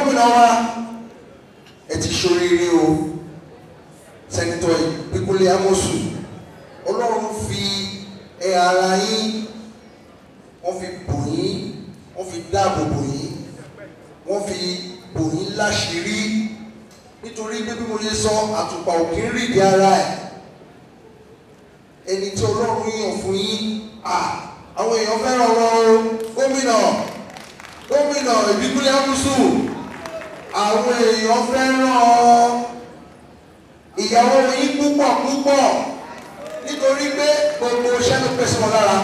gómìnà wa ẹ ti ṣoríire o sẹ́nitọ̀ Ìbíkúnlé Amósù Ọlọ́run fi ara yín wọ́n fi bò yín wọ́n fi dáàbò bò yín wọ́n fi bò yín láṣìírí nítorí pé bí mo ṣe sọ àtùpà òkè ń rìndí ara ẹ̀ ẹni tí Ọlọ́run yàn fún yín àwọn èèyàn fẹ́ràn wọn o gómìnà Ìbíkúnlé Amósù àwọn èèyàn fẹ́ràn ìyàwó yín púpọ̀ nítorí pé gbogbo iṣẹ́ ló pèsè wọn lára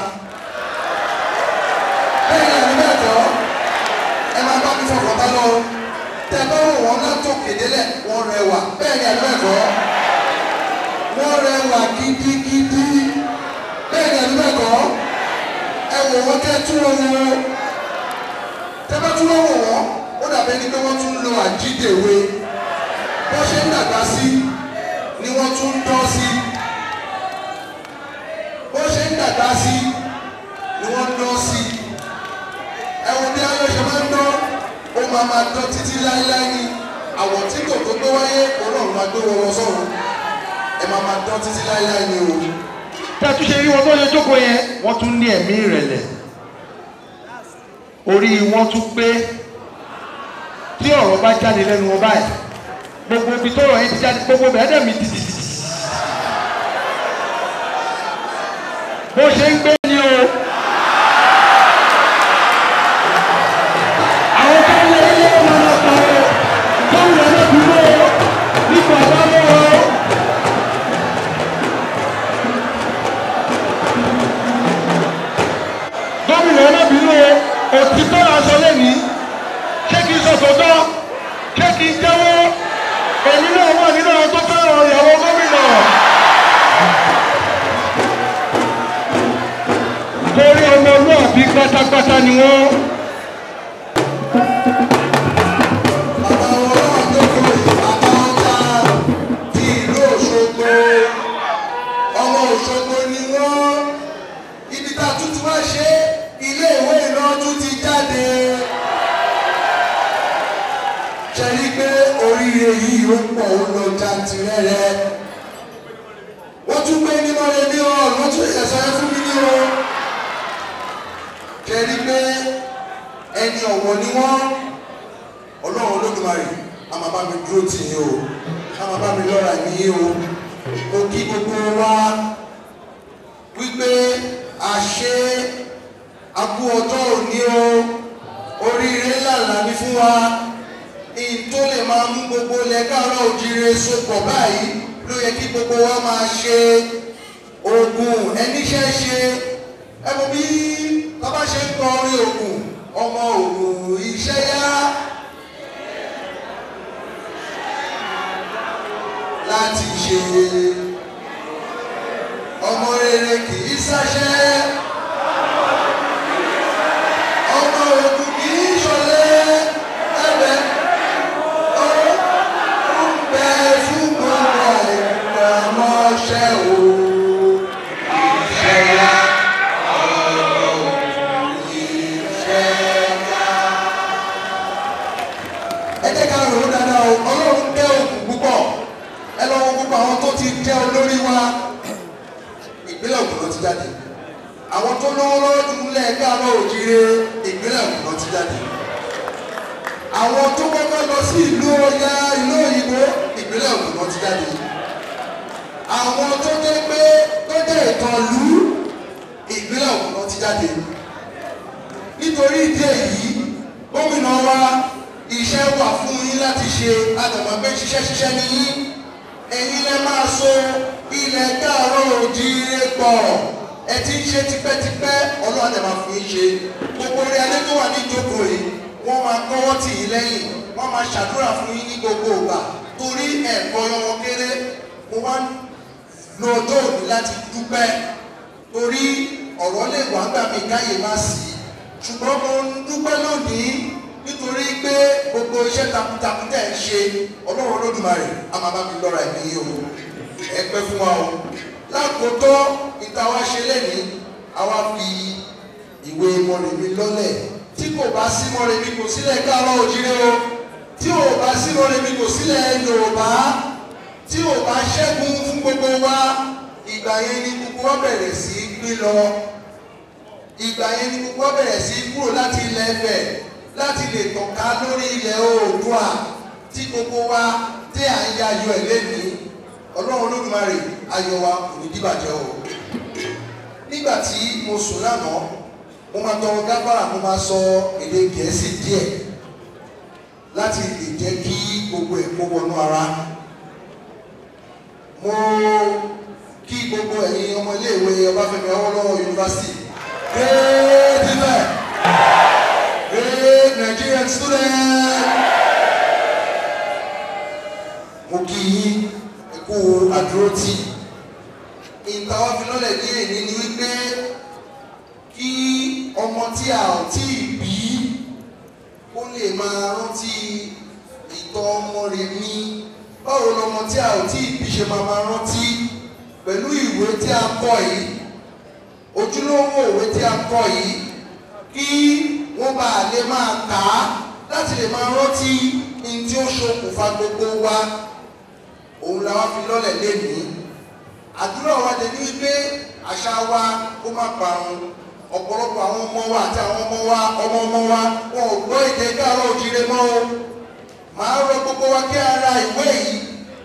bẹ́ẹ̀ ni àmì bẹ́ẹ̀ tọ́ ẹ máa bá mi fọkàn bá lọ tẹ bá wò wọ́n látòkè délẹ̀ wọ́n rẹwà bẹ́ẹ̀ ni àmì bẹ́ẹ̀ tọ́ wọ́n rẹwà gidigidi bẹ́ẹ̀ ni àmì bẹ́ẹ̀ tọ́ ẹ wò wọ́n kẹ́ tún wọn wò tẹ bá tún wọn wò wọ́n ó dàbí ẹni pé wọ́n tún lo àjídèwe bó ṣe ń dàgbà sí ni wọ́n tún ń dán sí bó ṣe ń dàgbà sí ni wọ́n ń dán sí ẹ̀wọ̀n bí ayọ̀ ṣe máa ń dán ó máa dán títí láéláé ní àwọ̀ tí kò tó gbé wáyé Ọlọ́run máa gbé wọn sọ̀rọ̀ ẹ máa dán títí láéláé ní o. tí a tún ṣe rí wọn tó ṣe jókòó yẹn wọ́n tún ní ẹ̀mí ìrẹ̀lẹ̀ orí wọn tún pé tí ọ̀rọ̀ bá jáde lẹ́nu wọn báyìí gbogbo ibi tọ́rọ̀ yẹn ti jáde gbogbo bẹ̀rẹ̀ mi ti bó ṣe ń gbé ni o. àwọn tó ń lé ilé ọmọ náà pa o tó ń lọ lọ́dúnrún o nípa àbámọ́ o. gómìnà ọlọ́bìnrin o òtítọ́ aṣọ lẹ́nìí ṣé kí n sọ tòótọ́ ṣé kí n jẹ́wọ́ èmi náà wà nínú àwọn tó fẹ́ràn ìyàwó gómìnà. torí ọmọlúàbí pátápátá ni wọ́n. ti ìlú Òṣogbo ọmọ Òṣogbo ni wọ́n ibi tá a tún ti wá ṣe ilé ìwé ìlọ́jú ti jáde ṣe rí pé oríire yìí ó pọ̀ ó lọ jantirẹrẹ wọ́n tún gbé ní Mọ́remí hall wọ́n tún ẹ̀sọ́ ẹ fún mi ní o ṣe rí pé ẹni ọ̀wọ̀ ni wọ́n Ọlọ́run Olódùmarè a máa bá mi dúró tì yín o a máa bá mi lọ́ra ní yín o mo kí gbogbo wa wípé àṣẹ akú ọjọ́ òní o oríire ńlá ní fún wa tó lè máa mú gbogbo ilẹ̀ Káàárọ̀ Oòjíire sopọ̀ báyìí ló yẹ kí gbogbo wa máa ṣe Ògùn ẹníṣẹ́ ṣe ẹ̀bùn bí bàbá ṣe ń kọ orin Ògùn ọmọ Ògùn iṣẹ́ yá láti ṣe ọmọ rere kì í ṣáṣẹ́ ọmọ Ògùn kì í ṣọ̀lẹ ẹ̀bẹ̀. Olórí wa ìpínlẹ̀ Ògùn ló ti jáde àwọn tó lówó lọ́wọ́ jù nílẹ̀ Káàárọ̀ Oòjíire ìpínlẹ̀ Ògùn ló ti jáde àwọn tó kọ́kọ́ lọ sí ìlú Ọya ìlú òyìnbó ìpínlẹ̀ Ògùn ló ti jáde àwọn tó jẹ́ pé tó jẹ́ ìtànlú ìpínlẹ̀ Ògùn ló ti jáde nítorí ìdí èyí gómìnà wa iṣẹ́ wà fún yín láti ṣe àtàwọn pé ṣiṣẹ́ ní yín ẹ̀yin lẹ máa so ilẹ̀ Káàárọ̀ Oòjíire pọ̀ ẹ ti ń ṣe tipẹ́tipẹ́ Ọlọ́run ẹ̀ máa fi ń ṣe gbogbo orí adé tó wà ní ìjókòó yìí wọ́n máa kọ́wọ́ tì yín lẹ́yìn wọ́n máa ṣàdúrà fún yín ní gbogbo ìgbà torí ẹ̀kọ́ wọn kéré mo wá lo ọjọ́ òní láti dúpẹ́ torí ọ̀rọ̀ lè wá gbà mí káyè má sí ṣùgbọ́n mo ń dúpẹ́ lónìí nítorí pé gbogbo iṣẹ́ takuntakun tẹ̀ ń ṣe Ọlọ́run Olódùmarè a máa bá mi lọ́ra ẹ̀mí yìí o ẹ pẹ́ fún wa o lákòótọ́ ìta wa ṣe lẹ́ni àwa fi ìwé Mọ́remí lọ́lẹ̀ tí kò bá sí Mọ́remí kò sílẹ̀ Káàárọ̀ Oòjíire o tí ò bá sí Mọ́remí kò sílẹ̀ Yorùbá, tí ò bá ṣẹ́gun fún gbogbo wa, ìgbà yẹn ni gbogbo wa bẹ̀rẹ̀ sí gbé lọ. Ìgbà yẹn ni gbogbo wa bẹ̀rẹ̀ sí kúrò láti ilẹ̀ Ifẹ̀ láti lè tọ̀ka lórí ilẹ̀ Oòduà tí gbogbo wa tí à ń yayọ̀ ẹ̀ lẹ́nìí. Ọlọ́run Olódùmarè ayọ̀ wa kò ní dìbàjẹ́ o. Nígbà tí mo sùn lánàá, mo máa tọrọ gáfárà, mo máa sọ èdè Gẹ̀ẹ́sì díẹ̀ láti lè jẹ́ kí gbogbo ẹ̀ kó wọnú ara. Mo kí gbogbo ẹ̀yin ọmọ iléèwé Ọbáfẹ́mi Awólọ́wọ̀ University, great event, great Nigerian student. Mo kí yín ẹ kú àdúrótì. Ìtawọ́ fi lọ́lẹ̀ ní èyí ni wípé kí ọmọ tí a ò tí ì bí ó lè máa rántí ìtọ́ Mọ́remí. Báwo lọmọ tí a ò tí ì bí ṣe máa rántí pẹ̀lú ìwé tí a kọ yìí, ojúlówó ìwé tí a kọ yìí, kí wọ́n bá lè máa kà á láti lè máa rántí ní tí ó ṣokùnfà gbogbo wa. Òun la wá fi lọ́lẹ̀ lénìí. Àdúrà wa dé ní wípé àṣà wa kó má parun. Ọ̀pọ̀lọpọ̀ àwọn ọmọ wa àti àwọn ọmọ wa wọn ò gbọ́ èdè Káàárọ̀ Oòjíire mọ́ o. Màá rọ gbogbo wa kí a ra ìwé yìí,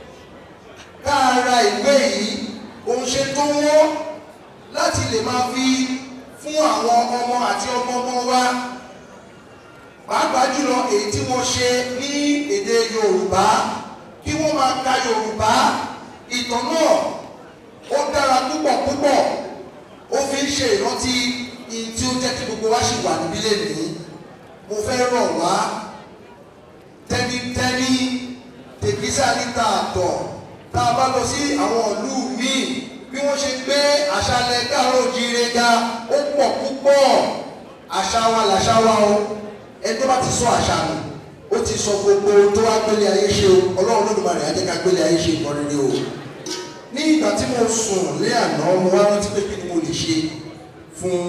òun ṣe tó wọ́n láti lè máa fi fún àwọn ọmọ àti ọmọ wa, pàápàá jùlọ èyí tí wọ́n ṣe ní èdè Yorùbá, kí wọ́n máa ka Yorùbá. Ìtàn náà ó dára púpọ̀, ó fi ń ṣe ìrántí tí ó jẹ́ kí gbogbo wa ṣì wà níbí lẹ́nìí. Mo fẹ́ rọ̀ wá tẹ́nítẹ́ní tèkísà níta àtọ̀ tá a bá lọ sí àwọn ìlú míì bí wọ́n ṣe gbé àṣàlẹ̀ Káàárọ̀ Oòjíire ga ó pọ̀ púpọ̀. Àṣà wa làṣà wa o. Ẹni tó bá ti sọ àṣà nù ó ti sọ gbogbo tó wá gbélé ayé ṣe o. Ọlọ́run Olódùmarè á jẹ́ ká gbélé ayé ṣe nǹkan rere o. Ní ìgbà tí mo sùn lé àná, mo wá rántí pé kí ni mo lè ṣe fún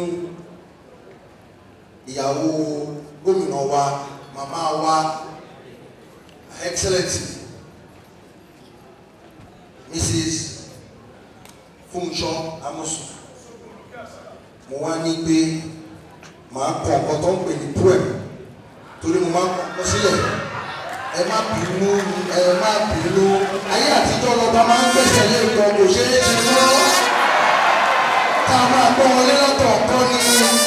ìyàwó gómìnà wa, màmá wa, Excellency Mrs. Fúnṣọ́ Amosun. Mo wá ní pé màá kọ nǹkan tó ń pè ní poem, torí mo máa ń kọ sílẹ̀. Ẹ má bínú, ayé àtijọ́ lọ́ba máa ń gbẹ̀sẹ̀ lé nǹkan kò ṣeé ṣe mọ́. Tá a máa gbọ́ wọlé lọ́tọ̀ọ̀tọ̀ ni.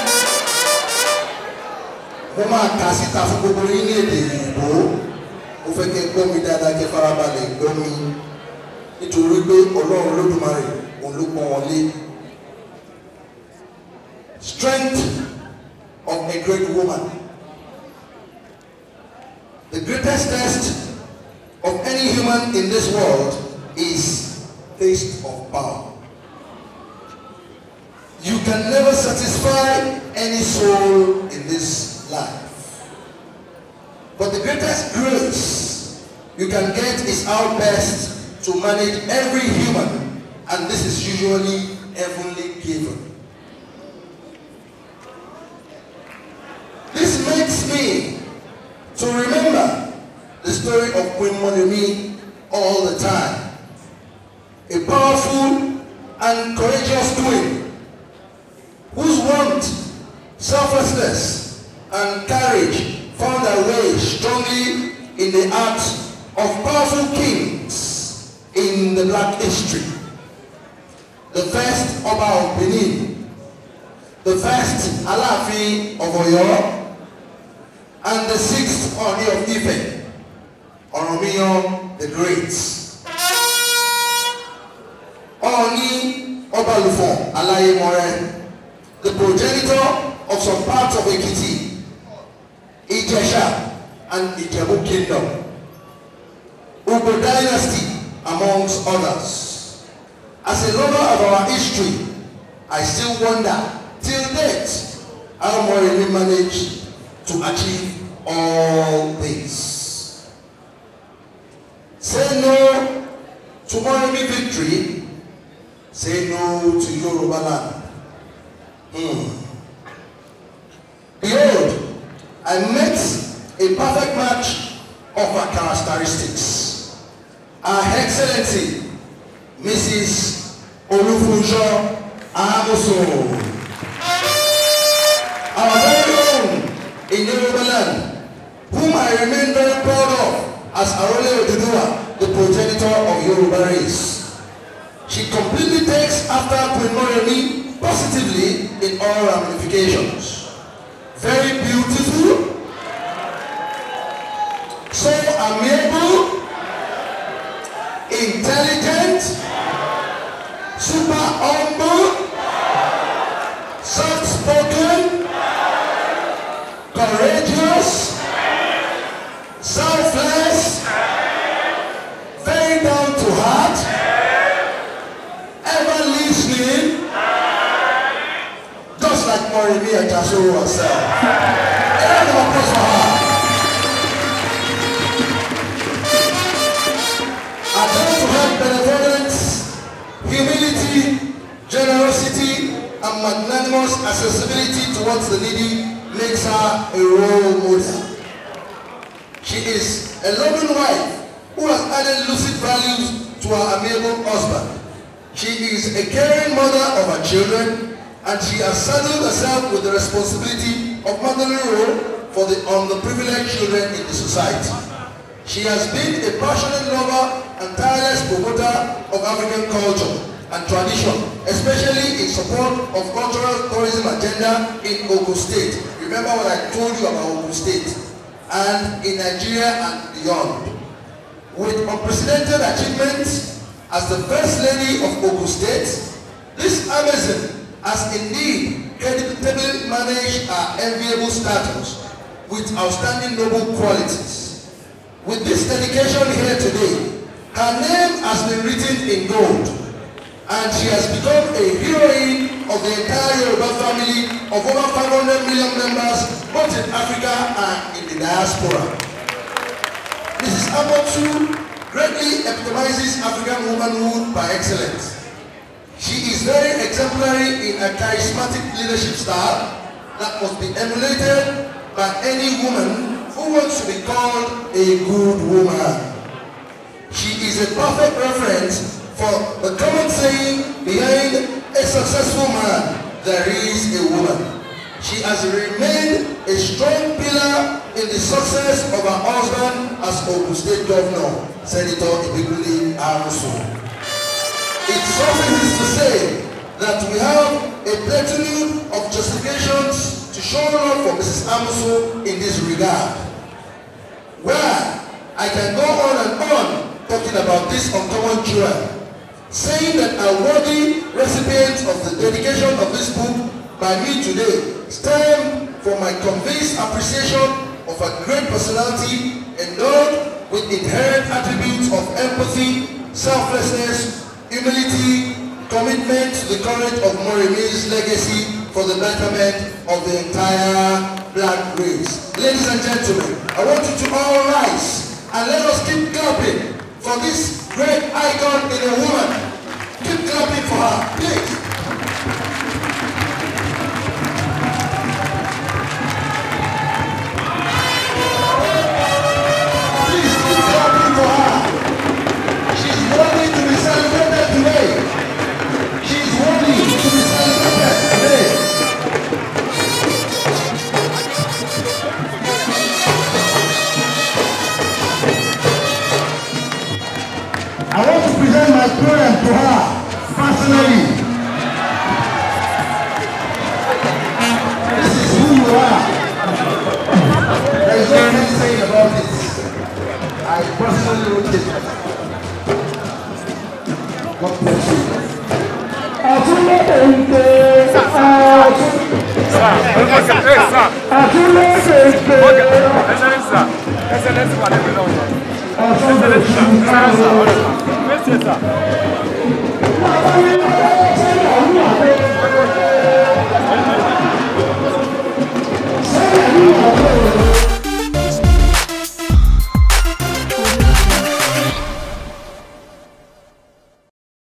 Mo máa kà síta fún gbogbo yín ní èdè Ìgbò. Mo fẹ́ kẹ́ gbọ́ mi dáadáa, kẹ́ farabalẹ̀ gbọ́ mi, nítorí pé Ọlọ́run Olódùmarè òun ló pọ́n wọn lé. Strength of a great woman. The greatest test of any human in this world is taste of power. You can never satisfy any soul in this life. But the greatest grace you can get is our best to manage every human, and this is usually heavenly given. This makes me to remember the story of Queen Mọ́remí all the time. A powerful and courageous queen whose warmth, selflessness, and courage found their way strongly in the hearts of powerful kings in the Black history. The first Ọba of Benin, the first Aláàfin of Ọ̀yọ́, and the sixth Ọọ̀ni of Ife, Ọ̀rànmíyàn the Great. Ọọ̀ni Ọbalùfọ̀n Aláyémọrẹ, the progenitor of some parts of Ekiti, Ijesha, and Ijebu Kingdom. Ugbo dynasty, amongst others. As a lover of our history, I still wonder, till date, how Mọ́remí managed to achieve all this. Say no to Mọ́remí victory, say no to Yoruba land. Behold, I met a perfect match of her characteristics. Her Excellency, Mrs. Olufunso Amoso, our very own in Yoruba land, whom I remain very proud of as Arole Oduduwa, the progenitor of Yoruba race. She completely takes after Queen Moremi positively in all ramifications. Very beautiful, so amiable, intelligent, super humble, soft-spoken, courageous, selfless, very down to heart, ever listening, just like Moremi Ajasoro herself. A round of applause for her. A down to heart benevolence, humility, generosity, and magnanimous accessibility towards the needy makes her a role model. She is a loving wife who has added lucid values to her amiable husband. She is a caring mother of her children, and she has saddled herself with the responsibility of motherly role for the underprivileged children in the society. She has been a passionate lover and tireless promoter of African culture and tradition, especially in support of cultural tourism agenda in Ogun State. Remember what I told you about Ogun State, and in Nigeria and beyond. With unprecedented achievements as the First Lady of Ogun State, this Amazon has indeed creditably managed her enviable status with outstanding noble qualities. With this dedication here today, her name has been written in gold, and she has become a heroine of the entire Yoruba family of over 500 million members, both in Africa and in the diaspora. Mrs. Amosu greatly epitomizes African womanhood by excellence. She is very exemplary in a charismatic leadership style that must be emulated by any woman who wants to be called a good woman. She is a perfect reference for the common saying behind a successful man, there is a woman. She has remained a strong pillar in the success of her husband as Ogun State Governor, Senator Ibikunle Aruso. It suffices to say that we have a plethora of justifications to show love for Mrs. Amosu in this regard, where I can go on and on talking about this uncommon jewel, saying that a worthy recipient of the dedication of this book by me today stem from my convinced appreciation of a great personality endowed with inherent attributes of empathy, selflessness, humility, commitment to the courage of Moremi's legacy for the betterment of the entire black race. Ladies and gentlemen, I want you to all rise and let us keep clapping for this great icon in a woman. Keep clapping for her, please. Please keep clapping for her. She's worthy to be celebrated today. She's worthy to be celebrated today. I want to present my poem to her personally. This is who you are. There is nothing saying about this. I personally wrote it. God bless you. Excellenza.